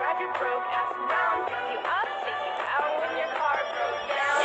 drive your broke ass around. Pick you up, take you out when your car broke down.